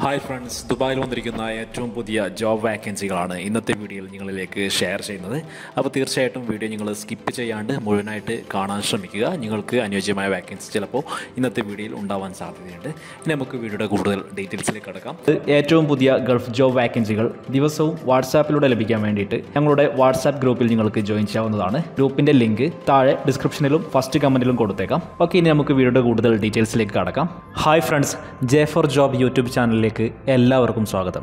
Hi friends, ദുബായിൽ വന്നിരിക്കുന്ന ഏറ്റവും പുതിയ ജോബ് വാക്കൻസികളാണ് ഇന്നത്തെ വീഡിയോയിൽ നിങ്ങളിലേക്ക് ഷെയർ ചെയ്യുന്നത്. അപ്പോൾ തീർച്ചയായിട്ടും വീഡിയോ നിങ്ങൾ സ്കിപ്പ് ചെയ്യാണ്ട് മുഴുവനായിട്ട് കാണാൻ ശ്രമിക്കുക. നിങ്ങൾക്ക് അനുയോജ്യമായ വാക്കൻസി ചിലപ്പോൾ ഇന്നത്തെ വീഡിയോയിൽ ഉണ്ടാവാൻ സാധ്യതയുണ്ട്. ഇനി നമുക്ക് വീഡിയോയുടെ കൂടുതൽ ഡീറ്റെയിൽസിലേക്ക് കടക്കാം. ഏറ്റവും പുതിയ ഗൾഫ് ജോബ് വാക്കൻസികൾ ദിവസവും വാട്സാപ്പിലൂടെ ലഭിക്കാൻ വേണ്ടിയിട്ട് ഞങ്ങളുടെ വാട്സാപ്പ് ഗ്രൂപ്പിൽ നിങ്ങൾക്ക് ജോയിൻ ചെയ്യാവുന്നതാണ്. ഗ്രൂപ്പിൻ്റെ ലിങ്ക് താഴെ ഡിസ്ക്രിപ്ഷനിലും ഫസ്റ്റ് കമൻറ്റിലും കൊടുത്തേക്കാം. ഓക്കെ, ഇനി നമുക്ക് വീഡിയോയുടെ കൂടുതൽ ഡീറ്റെയിൽസിലേക്ക് കടക്കാം. Hi friends, J for job YouTube ചാനലിലേക്ക് എല്ലാവർക്കും സ്വാഗതം.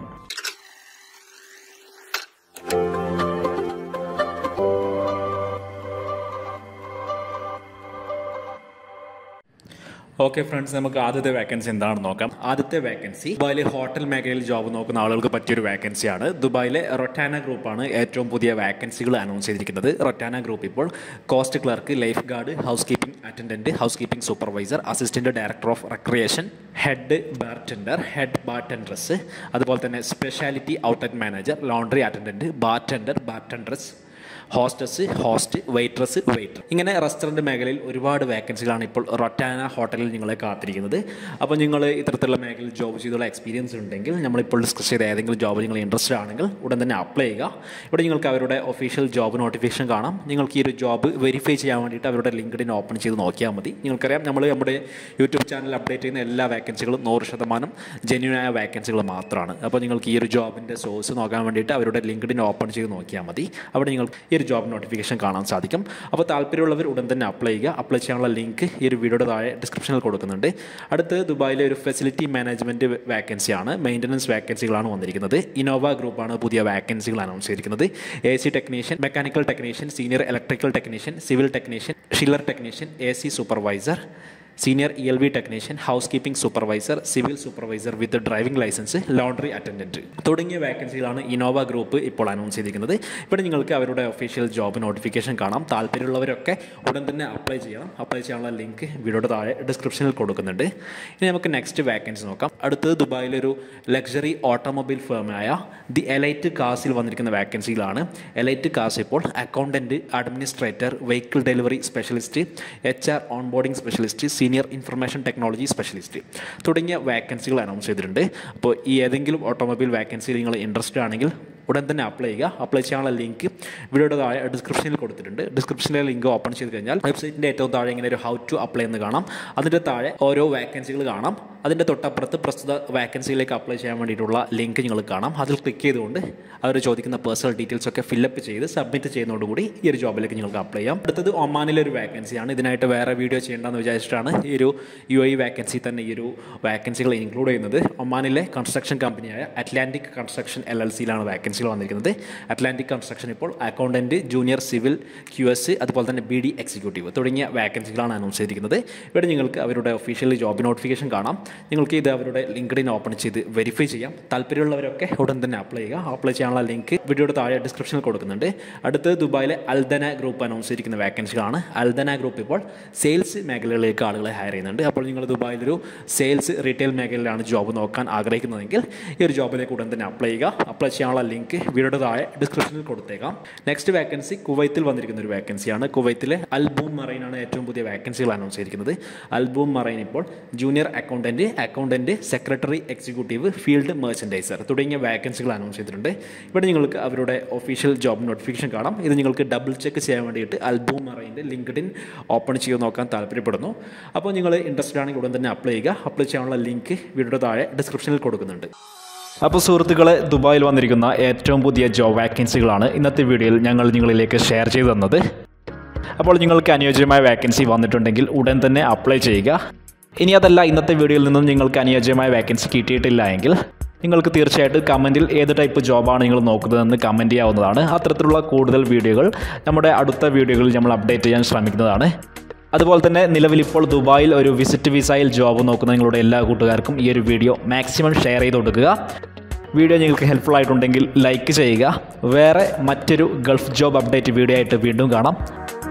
ഓക്കെ ഫ്രണ്ട്സ്, നമുക്ക് ആദ്യത്തെ വേക്കൻസി എന്താണെന്ന് നോക്കാം. ആദ്യത്തെ വേക്കൻസി ദുബായിലെ ഹോട്ടൽ മേഖലയിൽ ജോബ് നോക്കുന്ന ആളുകൾക്ക് പറ്റിയൊരു വേക്കൻസിയാണ്. ദുബായിലെ റൊട്ടാന ഗ്രൂപ്പാണ് ഏറ്റവും പുതിയ വേക്കൻസികൾ അനൗൺസ് ചെയ്തിരിക്കുന്നത്. റൊട്ടാന ഗ്രൂപ്പ് ഇപ്പോൾ cost clerk, lifeguard, housekeeping attendant, housekeeping supervisor, assistant director of recreation, head bartender, head bartendress, അതുപോലെ തന്നെ speciality outlet manager, laundry attendant, bartender, bartendress, hostess, host, waiter. ഇങ്ങനെ restaurant മേഖലയിൽ ഒരുപാട് വേക്കൻസികളാണ് ഇപ്പോൾ Rotana ഹോട്ടലിൽ നിങ്ങളെ കാത്തിരിക്കുന്നത്. അപ്പോൾ നിങ്ങൾ ഇത്തരത്തിലുള്ള മേഖലയിൽ ജോബ് ചെയ്തുള്ള എക്സ്പീരിയൻസ് ഉണ്ടെങ്കിൽ, നമ്മളിപ്പോൾ ഡിസ്കസ് ചെയ്ത ഏതെങ്കിലും ജോബ് നിങ്ങൾ ഇൻട്രസ്റ്റഡ് ആണെങ്കിൽ ഉടൻ തന്നെ അപ്ലൈ ചെയ്യുക. ഇവിടെ നിങ്ങൾക്ക് അവരുടെ ഒഫീഷ്യൽ ജോബ് നോട്ടിഫിക്കേഷൻ കാണാം. നിങ്ങൾക്ക് ഈ ഒരു ജോബ് വെരിഫൈ ചെയ്യാൻ വേണ്ടിയിട്ട് അവരുടെ ലിങ്ക്ഡിൻ ഓപ്പൺ ചെയ്ത് നോക്കിയാൽ മതി. നിങ്ങൾക്കറിയാം, നമ്മൾ നമ്മുടെ യൂട്യൂബ് ചാനൽ അപ്ഡേറ്റ് ചെയ്യുന്ന എല്ലാ വേക്കൻസികളും 100% ജെന്യൂനായ വേക്കൻസികൾ മാത്രമാണ്. അപ്പോൾ നിങ്ങൾക്ക് ഈ ഒരു ജോബിൻ്റെ സോഴ്സ് നോക്കാൻ വേണ്ടിയിട്ട് അവരുടെ ലിങ്ക്ഡിൻ ഓപ്പൺ ചെയ്ത് നോക്കിയാൽ മതി. അവിടെ നിങ്ങൾക്ക് ഈ ഒരു ജോബ് നോട്ടിഫിക്കേഷൻ കാണാൻ സാധിക്കും. അപ്പോൾ താല്പര്യമുള്ളവർ ഉടൻ തന്നെ അപ്ലൈ ചെയ്യുക. അപ്ലൈ ചെയ്യാനുള്ള ലിങ്ക് ഈ ഒരു വീഡിയോയുടെ താഴെ ഡിസ്ക്രിപ്ഷനിൽ കൊടുക്കുന്നുണ്ട്. അടുത്ത് ദുബായിലെ ഒരു ഫെസിലിറ്റി മാനേജ്മെൻറ്റ് വേക്കൻസിയാണ്. മെയിൻ്റനൻസ് വേക്കൻസികളാണ് വന്നിരിക്കുന്നത്. ഇന്നോവ ഗ്രൂപ്പാണ് പുതിയ വേക്കൻസികൾ അനൗൺസ് ചെയ്തിരിക്കുന്നത്. AC technician, mechanical technician, senior electrical technician, civil technician, chiller technician, AC supervisor, senior ELV technician, housekeeping supervisor, civil supervisor with driving licence, laundry attendant തുടങ്ങിയ വേക്കൻസികളാണ് Innova group ഇപ്പോൾ announce ചെയ്തിരിക്കുന്നത്. ഇവിടെ നിങ്ങൾക്ക് അവരുടെ ഒഫീഷ്യൽ ജോബ് നോട്ടിഫിക്കേഷൻ കാണാം. താല്പര്യമുള്ളവരൊക്കെ ഉടൻ തന്നെ അപ്ലൈ ചെയ്യണം. അപ്ലൈ ചെയ്യാനുള്ള ലിങ്ക് വീഡിയോയുടെ താഴെ ഡിസ്ക്രിപ്ഷനിൽ കൊടുക്കുന്നുണ്ട്. ഇനി നമുക്ക് നെക്സ്റ്റ് വേക്കൻസി നോക്കാം. അടുത്തത് ദുബായിലൊരു ലക്ഷറി ഓട്ടോമൊബൈൽ ഫേമായ ദി എലൈറ്റ് കാസിൽ വന്നിരിക്കുന്ന വേക്കൻസികളാണ്. എലൈറ്റ് കാസ് ഇപ്പോൾ accountant, administrator, vehicle delivery specialist, HR onboarding specialist, senior information technology specialist തുടങ്ങിയ വേക്കൻസികൾ അനൗൺസ് ചെയ്തിട്ടുണ്ട്. അപ്പോൾ ഈ ഏതെങ്കിലും ഓട്ടോമൊബൈൽ വേക്കൻസിയിൽ നിങ്ങൾ ഇൻട്രസ്റ്റഡ് ആണെങ്കിൽ ഉടൻ തന്നെ അപ്ലൈ ചെയ്യുക. അപ്ലൈ ചെയ്യാനുള്ള ലിങ്ക് വീഡിയോയുടെ താഴെ ഡിസ്ക്രിപ്ഷനിൽ കൊടുത്തിട്ടുണ്ട്. ഡിസ്ക്രിപ്ഷനിലെ ലിങ്ക് ഓപ്പൺ ചെയ്ത് കഴിഞ്ഞാൽ വെബ്സൈറ്റിൻ്റെ ഏറ്റവും താഴെ ഇങ്ങനെ ഒരു ഹൗ ടു അപ്ലൈ എന്ന് കാണാം. അതിൻ്റെ താഴെ ഓരോ വേക്കൻസികൾ കാണാം. അതിൻ്റെ തൊട്ടപ്പുറത്ത് പ്രസ്തുത വേക്കൻസിയിലേക്ക് അപ്ലൈ ചെയ്യാൻ വേണ്ടിയിട്ടുള്ള ലിങ്ക് നിങ്ങൾ കാണാം. അതിൽ ക്ലിക്ക് ചെയ്തുകൊണ്ട് അവർ ചോദിക്കുന്ന പേഴ്സണൽ ഡീറ്റെയിൽസ് ഒക്കെ ഫില്ലപ്പ് ചെയ്ത് സബ്മിറ്റ് ചെയ്യുന്നതോടുകൂടി ഈ ഒരു ജോബിലേക്ക് നിങ്ങൾക്ക് അപ്ലൈ ചെയ്യാം. അടുത്തത് ഒമാനിലെ ഒരു വേക്കൻസിയാണ്. ഇതിനായിട്ട് വേറെ വീഡിയോ ചെയ്യേണ്ടെന്ന് വിചാരിച്ചിട്ടാണ് ഈ ഒരു UAE വേക്കൻസി തന്നെ ഈ ഒരു വേക്കൻസികൾ ഇൻക്ലൂഡ് ചെയ്യുന്നത്. ഒമാനിലെ കൺസ്ട്രക്ഷൻ കമ്പനിയായ അറ്റ്ലാന്റിക് കൺസ്ട്രക്ഷൻ LLCയിലാണ് വേക്കൻസികൾ വന്നിരിക്കുന്നത്. അറ്റ്ലാന്റിക് കൺസ്ട്രക്ഷൻ ഇപ്പോൾ അക്കൗണ്ടൻറ്റ്, ജൂനിയർ സിവിൽ QS, അതുപോലെ തന്നെ BD എക്സിക്യൂട്ടീവ് തുടങ്ങിയ വേക്കൻസികളാണ് അനൗൺസ് ചെയ്തിരിക്കുന്നത്. ഇവിടെ നിങ്ങൾക്ക് അവരുടെ ഒഫീഷ്യൽ ജോബ് നോട്ടിഫിക്കേഷൻ കാണാം. നിങ്ങൾക്ക് ഇത് അവരുടെ ലിങ്ക്ഡിൻ ഓപ്പൺ ചെയ്ത് വെരിഫൈ ചെയ്യാം. താല്പര്യമുള്ളവരൊക്കെ ഉടൻ തന്നെ അപ്ലൈ ചെയ്യുക. അപ്ലൈ ചെയ്യാനുള്ള ലിങ്ക് വീഡിയോയുടെ താഴെ ഡിസ്ക്രിപ്ഷനിൽ കൊടുക്കുന്നുണ്ട്. അടുത്ത് ദുബായിലെ അൽദന ഗ്രൂപ്പ് അനൗൺസ് ചെയ്തിരിക്കുന്ന വേക്കൻസികളാണ്. അൽദന ഗ്രൂപ്പ് ഇപ്പോൾ സെയിൽസ് മേഖലകളിലേക്ക് ആളുകളെ ഹയർ ചെയ്യുന്നുണ്ട്. അപ്പോൾ നിങ്ങൾ ദുബായിലൊരു സെയിൽസ് റീറ്റെയിൽ മേഖലയിലാണ് ജോബ് നോക്കാൻ ആഗ്രഹിക്കുന്നതെങ്കിൽ ഈ ഒരു ജോബിലേക്ക് ഉടൻ തന്നെ അപ്ലൈ ചെയ്യുക. അപ്ലൈ ചെയ്യാനുള്ള ലിങ്ക് വീഡിയോയുടെ താഴെ ഡിസ്ക്രിപ്ഷനിൽ കൊടുത്തേക്കാം. നെക്സ്റ്റ് വേക്കൻസി കുവൈത്തിൽ വന്നിരിക്കുന്ന ഒരു വേക്കൻസിയാണ്. കുവൈത്തിലെ അൽബൂം മറൈൻ ആണ് ഏറ്റവും പുതിയ വേക്കൻസികൾ അനൗൺസ് ചെയ്തിരിക്കുന്നത്. അൽബൂം മറൈൻ ഇപ്പോൾ junior accountant, secretary executive, field merchandiser തുടങ്ങിയ വേക്കൻസികൾ അനൗൺസ് ചെയ്തിട്ടുണ്ട്. ഇവിടെ നിങ്ങൾക്ക് അവരുടെ ഒഫീഷ്യൽ ജോബ് നോട്ടിഫിക്കേഷൻ കാണാം. ഇത് നിങ്ങൾക്ക് ഡബിൾ ചെക്ക് ചെയ്യാൻ വേണ്ടിയിട്ട് അൽബൂം മറൈൻ്റെ ലിങ്ക്ഡിൻ ഓപ്പൺ ചെയ്ത് നോക്കാൻ താല്പര്യപ്പെടുന്നു. അപ്പോൾ നിങ്ങൾ ഇൻട്രസ്റ്റഡ് ആണെങ്കിൽ ഉടൻ തന്നെ അപ്ലൈ ചെയ്യുക. അപ്ലൈ ചെയ്യാനുള്ള ലിങ്ക് വീഡിയോയുടെ താഴെ ഡിസ്ക്രിപ്ഷനിൽ കൊടുക്കുന്നുണ്ട്. അപ്പോൾ സുഹൃത്തുക്കളെ, ദുബായിൽ വന്നിരിക്കുന്ന ഏറ്റവും പുതിയ ജോബ് വാക്കൻസികളാണ് ഇന്നത്തെ വീഡിയോയിൽ ഞങ്ങൾ നിങ്ങളിലേക്ക് ഷെയർ ചെയ്തു തന്നത്. അപ്പോൾ നിങ്ങൾക്ക് അനുയോജ്യമായ വേക്കൻസി വന്നിട്ടുണ്ടെങ്കിൽ ഉടൻ തന്നെ അപ്ലൈ ചെയ്യുക. ഇനി അതല്ല, ഇന്നത്തെ വീഡിയോയിൽ നിന്നും നിങ്ങൾക്ക് അനുയോജ്യമായ വേക്കൻസി കിട്ടിയിട്ടില്ല എങ്കിൽ നിങ്ങൾക്ക് തീർച്ചയായിട്ടും കമൻറ്റിൽ ഏത് ടൈപ്പ് ജോബാണ് നിങ്ങൾ നോക്കുന്നതെന്ന് കമൻറ്റ് ചെയ്യാവുന്നതാണ്. അത്തരത്തിലുള്ള കൂടുതൽ വീഡിയോകൾ നമ്മുടെ അടുത്ത വീഡിയോകളിൽ നമ്മൾ അപ്ഡേറ്റ് ചെയ്യാൻ ശ്രമിക്കുന്നതാണ്. അതുപോലെ തന്നെ നിലവിലിപ്പോൾ ദുബായിൽ ഒരു വിസിറ്റ് വിസയിൽ ജോബ് നോക്കുന്ന നിങ്ങളുടെ എല്ലാ കൂട്ടുകാർക്കും ഈ ഒരു വീഡിയോ മാക്സിമം ഷെയർ ചെയ്ത് കൊടുക്കുക. വീഡിയോ നിങ്ങൾക്ക് ഹെൽപ്ഫുൾ ആയിട്ടുണ്ടെങ്കിൽ ലൈക്ക് ചെയ്യുക. വേറെ മറ്റൊരു ഗൾഫ് ജോബ് അപ്ഡേറ്റ് വീഡിയോ ആയിട്ട് വീണ്ടും കാണാം.